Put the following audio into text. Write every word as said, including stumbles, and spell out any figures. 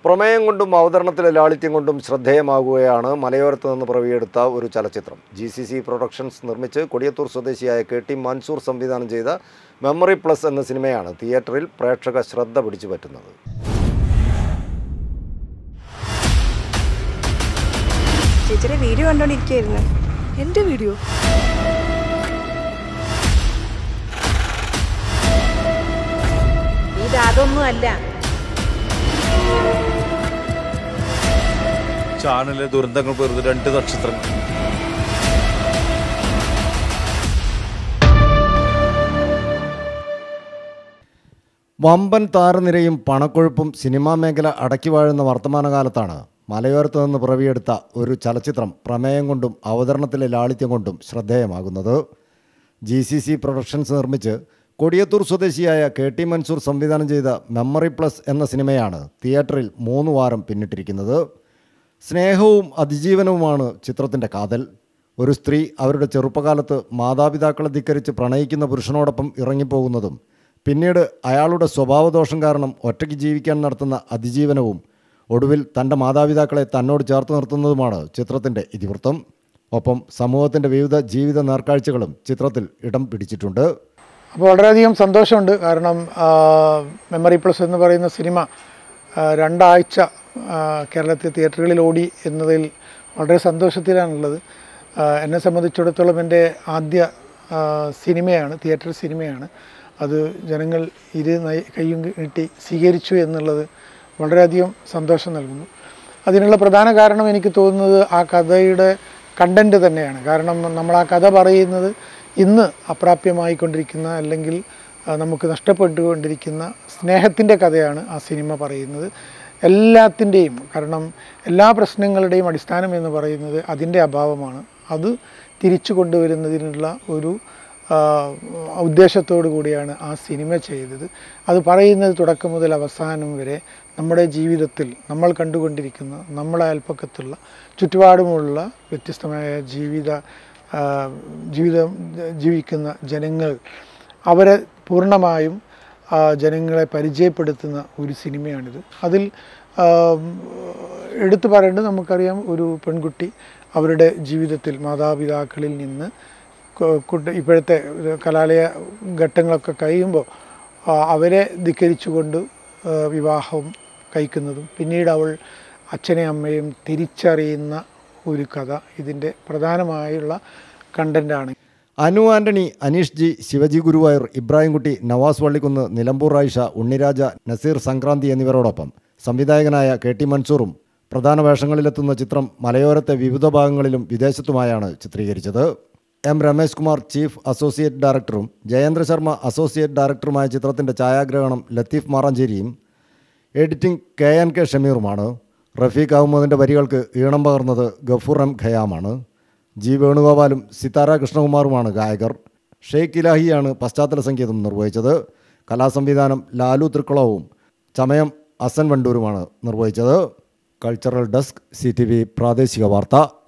പ്രമേയം കൊണ്ടും അവതരണത്തിലെ ലാളിത്യം കൊണ്ടും ശ്രദ്ധേയമാകുകയാണ് മലയോരത്ത് നിന്ന് പിറവിയെടുത്ത ഒരു ചലച്ചിത്രം. ജി സി സി പ്രൊഡക്ഷൻസ് നിർമ്മിച്ച് കൊടിയത്തൂർ സ്വദേശിയായ കെ ടി മൻസൂർ സംവിധാനം ചെയ്ത മെമ്മറി പ്ലസ് എന്ന സിനിമയാണ് തിയേറ്ററിൽ പ്രേക്ഷക ശ്രദ്ധ പിടിച്ചു പറ്റുന്നത്. ചേച്ചിയുടെ വീഡിയോ കണ്ടോണ്ടിരിക്കുകയായിരുന്നു. എൻ്റെ വീഡിയോ ഇത് അതൊന്നും അല്ല. ചാനലിലെ ദുരന്തങ്ങൾ വെറുതെ രണ്ട് നക്ഷത്രങ്ങൾ. വമ്പൻ താരനിരയും പണക്കൊഴുപ്പും സിനിമാ മേഖല അടക്കി വാഴുന്ന വർത്തമാനകാലത്താണ് മലയോരത്ത് നിന്ന് പിറവിയെടുത്ത ഒരു ചലച്ചിത്രം പ്രമേയം കൊണ്ടും അവതരണത്തിലെ ലാളിത്യം കൊണ്ടും ശ്രദ്ധേയമാകുന്നത്. ജി സി സി പ്രൊഡക്ഷൻസ് നിർമ്മിച്ച് കൊടിയത്തൂർ സ്വദേശിയായ കെ ടി മൻസൂർ സംവിധാനം ചെയ്ത മെമ്മറി പ്ലസ് എന്ന സിനിമയാണ് തിയേറ്ററിൽ മൂന്ന് വാരം പിന്നിട്ടിരിക്കുന്നത്. സ്നേഹവും അതിജീവനവുമാണ് ചിത്രത്തിൻ്റെ കാതൽ. ഒരു സ്ത്രീ അവരുടെ ചെറുപ്പകാലത്ത് മാതാപിതാക്കളെ ധിക്കരിച്ച് പ്രണയിക്കുന്ന പുരുഷനോടൊപ്പം ഇറങ്ങിപ്പോകുന്നതും പിന്നീട് അയാളുടെ സ്വഭാവദോഷം കാരണം ഒറ്റയ്ക്ക് ജീവിക്കാൻ നടത്തുന്ന അതിജീവനവും ഒടുവിൽ തൻ്റെ മാതാപിതാക്കളെ തന്നോട് ചേർത്ത് നിർത്തുന്നതുമാണ് ചിത്രത്തിൻ്റെ ഇതിവൃത്തം. ഒപ്പം സമൂഹത്തിൻ്റെ വിവിധ ജീവിത നേർക്കാഴ്ചകളും ചിത്രത്തിൽ ഇടം പിടിച്ചിട്ടുണ്ട്. അപ്പോൾ വളരെയധികം സന്തോഷമുണ്ട്. കാരണം മെമ്മറി പ്ലസ് എന്ന് പറയുന്ന സിനിമ രണ്ടാഴ്ച കേരളത്തിലെ തിയേറ്ററുകളിൽ ഓടി എന്നതിൽ വളരെ സന്തോഷത്തിലാണുള്ളത്. എന്നെ സംബന്ധിച്ചിടത്തോളം എൻ്റെ ആദ്യ സിനിമയാണ്, തിയേറ്റർ സിനിമയാണ്. അത് ജനങ്ങൾ ഇരു കൈയും നീട്ടി സ്വീകരിച്ചു എന്നുള്ളത് വളരെയധികം സന്തോഷം നൽകുന്നു. അതിനുള്ള പ്രധാന കാരണം എനിക്ക് തോന്നുന്നത് ആ കഥയുടെ കണ്ടൻറ്റ് തന്നെയാണ്. കാരണം നമ്മൾ ആ കഥ പറയുന്നത് ഇന്ന് അപ്രാപ്യമായിക്കൊണ്ടിരിക്കുന്ന അല്ലെങ്കിൽ നമുക്ക് നഷ്ടപ്പെട്ടുകൊണ്ടിരിക്കുന്ന സ്നേഹത്തിൻ്റെ കഥയാണ് ആ സിനിമ പറയുന്നത്. എല്ലാത്തിൻ്റെയും കാരണം എല്ലാ പ്രശ്നങ്ങളുടെയും അടിസ്ഥാനം എന്ന് പറയുന്നത് അതിൻ്റെ അഭാവമാണ്. അത് തിരിച്ചു കൊണ്ടുവരുന്നതിനുള്ള ഒരു ഉദ്ദേശത്തോടു കൂടിയാണ് ആ സിനിമ ചെയ്തത്. അത് പറയുന്നത് തുടക്കം മുതൽ അവസാനം വരെ നമ്മുടെ ജീവിതത്തിൽ നമ്മൾ കണ്ടുകൊണ്ടിരിക്കുന്ന നമ്മളെ അയൽപ്പക്കത്തുള്ള ചുറ്റുപാടുമുള്ള വ്യത്യസ്തമായ ജീവിത ജീവിതം ജീവിക്കുന്ന ജനങ്ങൾ, അവരെ പൂർണ്ണമായും ജനങ്ങളെ പരിചയപ്പെടുത്തുന്ന ഒരു സിനിമയാണിത്. അതിൽ എടുത്തു പറയേണ്ടത്, നമുക്കറിയാം, ഒരു പെൺകുട്ടി അവരുടെ ജീവിതത്തിൽ മാതാപിതാക്കളിൽ നിന്ന് കുട്ടി ഇപ്പോഴത്തെ കലാലയ ഘട്ടങ്ങളൊക്കെ കഴിയുമ്പോൾ അവരെ ധിക്കരിച്ചുകൊണ്ട് വിവാഹം കഴിക്കുന്നതും പിന്നീട് അവൾ അച്ഛനെയും അമ്മയും തിരിച്ചറിയുന്ന ഒരു കഥ ഇതിൻ്റെ പ്രധാനമായുള്ള കണ്ടൻ്റാണ്. അനു ആൻ്റണി, അനീഷ് ജി, ശിവജി ഗുരുവായൂർ, ഇബ്രാഹിംകുട്ടി, നവാസ് വള്ളിക്കുന്ന്, നിലമ്പൂർ ആയിഷ, ഉണ്ണിരാജ, നസീർ സംക്രാന്തി എന്നിവരോടൊപ്പം സംവിധായകനായ കെ ടി മൻസൂറും പ്രധാന വേഷങ്ങളിലെത്തുന്ന ചിത്രം മലയോരത്തെ വിവിധ ഭാഗങ്ങളിലും വിദേശത്തുമായാണ് ചിത്രീകരിച്ചത്. M Ramesh Kumar chief associate ഡയറക്ടറും ജയേന്ദ്ര ശർമ്മ അസോസിയേറ്റ് ഡയറക്ടറുമായ ചിത്രത്തിൻ്റെ ഛായാഗ്രഹണം ലത്തീഫ് മാറാഞ്ചേരിയും എഡിറ്റിംഗ് കെ എൻ കെ ഷമീറുമാണ്. റഫീഖ് അഹമ്മദിൻ്റെ വരികൾക്ക് ഈണം പകർന്നത് ഗഫൂർ എം ഖയാമാണ്. ജി വേണുഗോപാലും സിതാര കൃഷ്ണകുമാറുമാണ് ഗായകർ. ഷെയ്ഖ് ഇലാഹിയാണ് പശ്ചാത്തല സംഗീതം നിർവഹിച്ചത്. കലാസംവിധാനം ലാലു തൃക്കുളവും ചമയം അസൻ വണ്ടൂരുമാണ് നിർവഹിച്ചത്. Cultural desk, C T V പ്രാദേശിക വാർത്ത.